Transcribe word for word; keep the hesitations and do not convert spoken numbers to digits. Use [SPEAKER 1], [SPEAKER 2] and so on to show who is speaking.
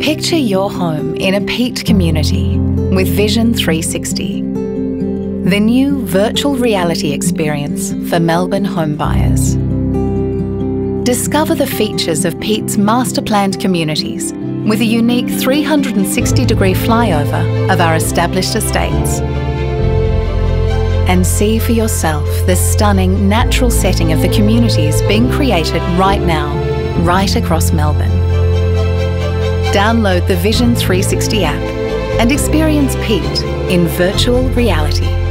[SPEAKER 1] Picture your home in a Peet community with Vision three sixty, the new virtual reality experience for Melbourne home buyers. Discover the features of Peet's master-planned communities with a unique three hundred sixty degree flyover of our established estates. And see for yourself the stunning natural setting of the communities being created right now, right across Melbourne. Download the Vision three sixty app and experience Peet in virtual reality.